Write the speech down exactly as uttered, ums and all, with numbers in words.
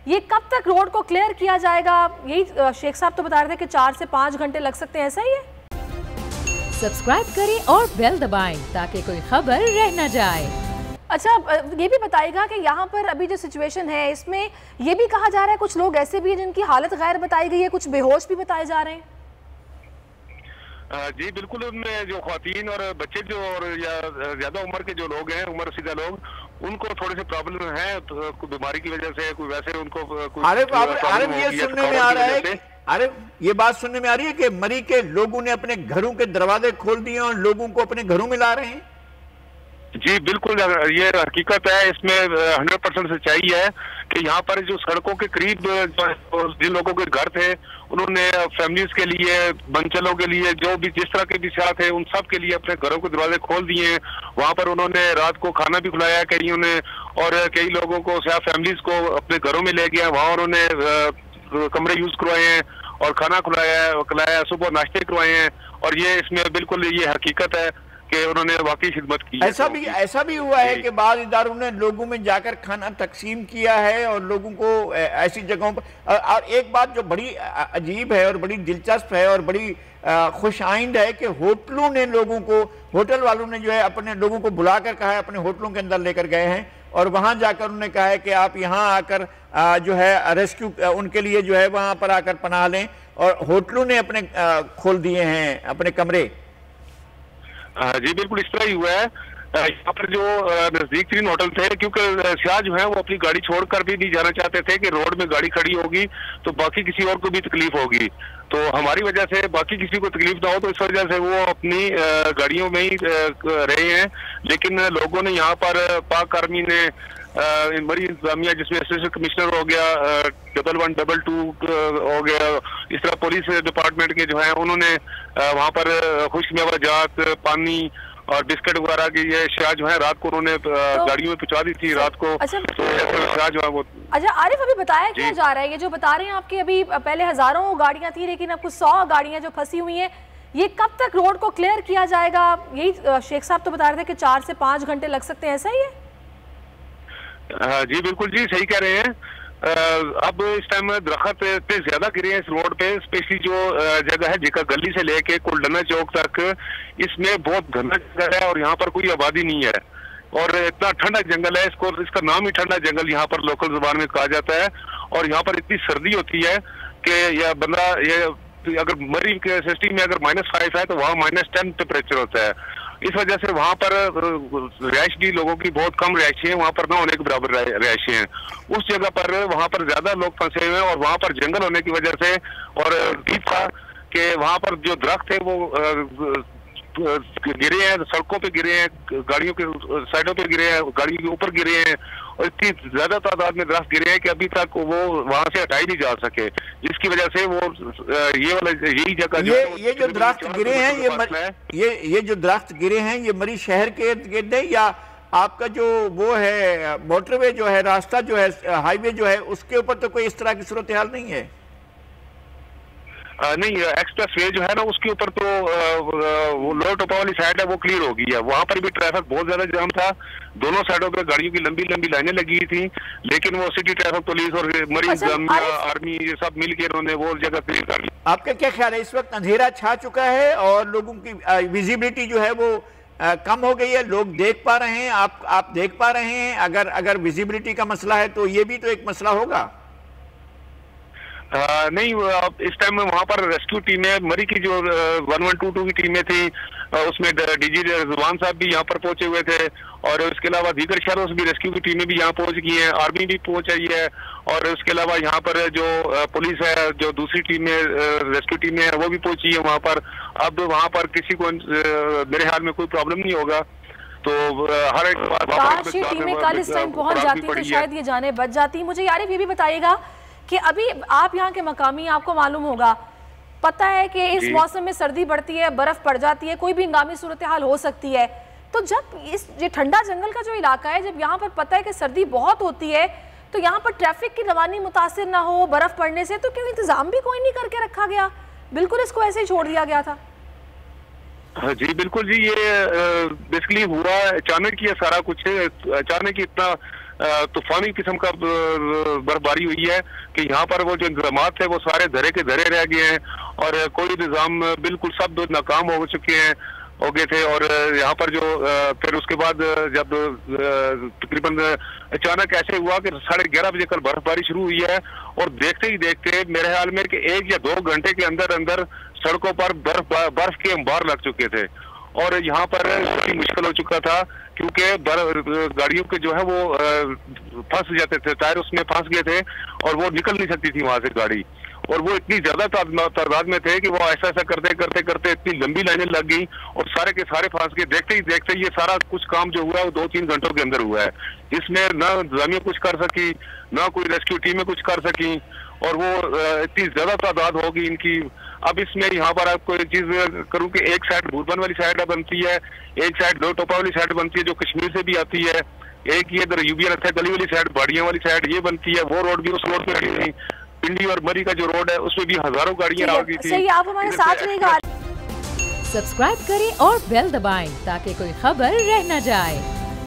یہ کب تک روڈ کو کلیئر کیا جائے گا؟ یہی شیخ صاحب تو بتا رہے تھے کہ چار سے پانچ گھنٹے لگ سکتے ہیں، ایسا ہی ہے؟ سبسکرائب کریں اور بیل دبائیں تاکہ کوئی خبر رہ نہ جائے۔ اچھا یہ بھی بتائیے گا کہ یہاں پر ابھی جو سچویشن ہے اس میں یہ بھی کہا جا رہا ہے کچھ لوگ ایسے بھی ہیں جن کی حالت غیر بتائی گئی ہے، کچھ بے ہوش بھی بتائے جا رہے ہیں؟ جی بالکل، ان میں جو خواتین اور بچے جو اور یا زیادہ عمر کے جو لوگ ہیں، عمر رسیدہ لوگ، ان کو تھوڑے سے پرابلم ہیں کوئی بیماری کی وجہ سے، کوئی ویسے ان کو عارف عارف یہ سننے میں آ رہا ہے عارف یہ بات سننے میں آ رہی ہے کہ مری کے لوگوں نے اپنے گھروں کے دروازے کھول دیے اور لوگوں کو اپنے گھروں میں لا رہے ہیں۔ جی بالکل، یہ حقیقت ہے، اس میں ہنڈریڈ پرسنٹ سچائی ہے کہ یہاں پر جو سڑکوں کے قریب جن لوگوں کے گھر تھے، انہوں نے فیملیز کے لیے، منچلوں کے لیے، جو بھی جس طرح کے بھی سیاح تھے، ان سب کے لیے اپنے گھروں کے دروازے کھول دیے ہیں۔ وہاں پر انہوں نے رات کو کھانا بھی کھلایا کئیوں نے، اور کئی لوگوں کو، سیاح فیملیز کو اپنے گھروں میں لے گیا، وہاں انہوں نے کمرے یوز کروائے ہیں اور کھانا کھلایا کھلایا صبح ناشتے کروائے ہیں، اور یہ اس میں بالکل یہ حقیقت ہے کہ انہوں نے واقعی خدمت کی۔ ایسا بھی ایسا بھی ہوا ہے کہ بعض اداروں نے لوگوں میں جا کر کھانا تقسیم کیا ہے اور لوگوں کو ایسی جگہوں پر، اور ایک بات جو بڑی عجیب ہے اور بڑی دلچسپ ہے اور بڑی خوش آئند ہے کہ ہوٹلوں نے لوگوں کو، ہوٹل والوں نے جو ہے اپنے لوگوں کو بلا کر کہا ہے، اپنے ہوٹلوں کے اندر لے کر گئے ہیں اور وہاں جا کر انہوں نے کہا ہے کہ آپ یہاں آ کر جو ہے ریسکیو ان کے لیے جو ہے وہاں پر آ کر پناہ لیں، اور ہوٹلوں نے اپنے کھول دیے ہیں اپنے کمرے۔ جی بالکل اس طرح ہی ہوا ہے۔ یہاں پر جو نزدیک ترین ہوٹل تھے، کیونکہ سیاح جو ہیں وہ اپنی گاڑی چھوڑ کر بھی نہیں جانا چاہتے تھے کہ روڈ میں گاڑی کھڑی ہوگی تو باقی کسی اور کو بھی تکلیف ہوگی، تو ہماری وجہ سے باقی کسی کو تکلیف نہ ہو، تو اس وجہ سے وہ اپنی گاڑیوں میں ہی رہے ہیں۔ لیکن لوگوں نے یہاں پر، پاک آرمی نے، مری انتظامیہ جس میں اسسٹنٹ کمشنر ہو گیا، ڈبل ون ڈبل ٹو ہو گیا، اس طرح پولیس ڈپارٹمنٹ کے جو ہیں انہوں نے وہاں پر خشک میوہ جات، پانی اور بسکٹ وغیرہ کی یہ اشیاء جو ہیں رات کو انہوں نے گاڑیوں میں پہنچا دی تھی رات کو۔ اچھا عارف ابھی بتایا کیا جا رہا ہے، یہ جو بتا رہے ہیں آپ کے ابھی پہلے ہزاروں گاڑیاں تھی لیکن اب کچھ سو گاڑیاں جو پھنسی ہوئی ہیں، یہ کب تک روڈ کو کلیئر کیا جائے گا؟ یہی شیخ صاحب تو بتا رہے تھے کہ چار سے پانچ گھنٹے لگ سکتے ہیں، ایسا ہی ہے؟ جی بالکل جی صحیح کہہ رہے ہیں۔ اب اس ٹائم درخت اتنے زیادہ گرے ہیں اس روڈ پہ، اسپیشلی جو جگہ ہے جکا گلی سے لے کے کلڈنا چوک تک، اس میں بہت گھنا جنگل ہے اور یہاں پر کوئی آبادی نہیں ہے، اور اتنا ٹھنڈا جنگل ہے، اس کو اس کا نام ہی ٹھنڈا جنگل یہاں پر لوکل زبان میں کہا جاتا ہے، اور یہاں پر اتنی سردی ہوتی ہے کہ یہ بندہ، یہ اگر مری کے سسٹی میں اگر مائنس فائیو ہے تو وہاں مائنس ٹین ٹیمپریچر ہوتا ہے، اس وجہ سے وہاں پر رہائش بھی لوگوں کی بہت کم رہائشیں ہیں، وہاں پر نہ ہونے کے برابر رہائشیں ہیں، اس جگہ پر وہاں پر زیادہ لوگ پھنسے ہوئے ہیں، اور وہاں پر جنگل ہونے کی وجہ سے، اور ٹھیک تھا کہ وہاں پر جو درخت ہے وہ گرے ہیں، سڑکوں پہ گرے ہیں، گاڑیوں کے سائڈوں پہ گرے ہیں، گاڑیوں کے اوپر گرے ہیں، اور اتنی زیادہ تعداد میں درخت گرے ہیں کہ ابھی تک وہ وہاں سے ہٹائی نہیں جا سکے، جس کی وجہ سے وہ یہ والا یہی جگہ یہ جو درخت گرے ہیں یہ یہ جو درخت گرے ہیں یہ مری شہر کے ارد گرد ہے، یا آپ کا جو وہ ہے موٹر وے جو ہے، راستہ جو ہے، ہائی وے جو ہے، اس کے اوپر تو کوئی اس طرح کی صورتحال نہیں ہے؟ نہیں، ایکسپریس وے جو ہے نا اس کے اوپر تو وہ لوور ٹوپا والی سائڈ ہے وہ کلیئر ہو گئی ہے، وہاں پر بھی ٹریفک بہت زیادہ جام تھا، دونوں سائڈوں پہ گاڑیوں کی لمبی لمبی لائنیں لگی تھیں، لیکن وہ سٹی ٹریفک پولیس اور مری انتظامیہ، آرمی، یہ سب مل کے انہوں نے وہ جگہ کلیئر کر لی۔ آپ کا کیا خیال ہے، اس وقت اندھیرا چھا چکا ہے اور لوگوں کی ویزیبلٹی جو ہے وہ کم ہو گئی ہے، لوگ دیکھ پا رہے ہیں، آپ آپ دیکھ پا رہے ہیں؟ اگر اگر ویزیبلٹی کا مسئلہ ہے تو یہ بھی تو ایک مسئلہ ہوگا۔ نہیں، اس ٹائم میں وہاں پر ریسکیو ٹیمیں، مری کی جو ون ون ٹو ٹو کی ٹیمیں تھیں، اس میں ڈی جی رضوان صاحب بھی یہاں پر پہنچے ہوئے تھے، اور اس کے علاوہ دیگر شہروں سے بھی ریسکیو کی ٹیمیں بھی یہاں پہنچ گئی ہیں، آرمی بھی پہنچ آئی ہے، اور اس کے علاوہ یہاں پر جو پولیس ہے، جو دوسری ٹیمیں ریسکیو ٹیمیں ہیں وہ بھی پہنچی ہیں وہاں پر۔ اب وہاں پر کسی کو میرے خیال میں کوئی پرابلم نہیں ہوگا، تو ہر ایک کاش یہ ٹیمیں کل اس ٹائم پہنچ جاتی تو شاید یہ جانیں بچ جاتی۔ مجھے یارف یہ بھی بتائیے گا کہ ابھی آپ یہاں کے مقامی، آپ کو معلوم ہوگا، پتہ ہے کہ اس موسم میں سردی بڑھتی ہے، برف پڑ جاتی ہے، کوئی بھی ہنگامی صورتحال ہو سکتی ہے، تو جب اس یہ ٹھنڈا جنگل کا جو علاقہ ہے، جب یہاں پر پتہ ہے کہ سردی بہت ہوتی ہے تو یہاں پر ٹریفک کی روانی متاثر نہ ہو برف پڑنے سے، تو کیوں انتظام بھی کوئی نہیں کر کے رکھا گیا؟ بالکل اس کو ایسے ہی چھوڑ دیا گیا تھا۔ جی بالکل جی، یہ بیسکلی ہوا اچانک ہی ہے سارا کچھ، اچانک ہی اتنا तूफानी किस्म का बर्फबारी हुई है कि यहाँ पर वो जो इंतजाम थे वो सारे धरे के धरे रह गए हैं और कोई निज़ाम बिल्कुल सब नाकाम हो चुके हैं हो गए थे। और यहाँ पर जो फिर उसके बाद जब तकरीबन अचानक ऐसे हुआ कि साढ़े ग्यारह बजे कल बर्फबारी शुरू हुई है और देखते ही देखते मेरे ख्याल में कि एक या दो घंटे के अंदर अंदर सड़कों पर बर्फ बर्फ के अंबार लग चुके थे और यहाँ पर काफी मुश्किल हो चुका था क्योंकि गाड़ियों के जो है वो फंस जाते थे, टायर उसमें फंस गए थे और वो निकल नहीं सकती थी वहां से गाड़ी। और वो इतनी ज्यादा तादाद में थे कि वो ऐसा ऐसा करते करते करते इतनी लंबी लाइनें लग गई और सारे के सारे फंस गए। देखते ही देखते ये सारा कुछ काम जो हुआ है वो दो तीन घंटों के अंदर हुआ है। इसमें ना इंतजामिया कुछ कर सकी, ना कोई रेस्क्यू टीमें कुछ कर सकी और वो इतनी ज्यादा तादाद होगी इनकी। अब इसमें यहाँ पर आपको एक चीज करूँ कि एक साइड भूरबन वाली साइड बनती है, एक साइड दो टोपा वाली साइड बनती है जो कश्मीर से भी आती है, एक ये इधर यूबिया रखा गली वाली साइड बाड़ियां वाली साइड ये बनती है। वो रोड भी उस रोड पे थी, पिंडी और मरी का जो रोड है उसमें भी हजारों गाड़ियां आ गई थी। सही, आप हमारे साथ रहिएगा। सब्सक्राइब करें और बेल दबाएं ताकि कोई खबर रह न जाए।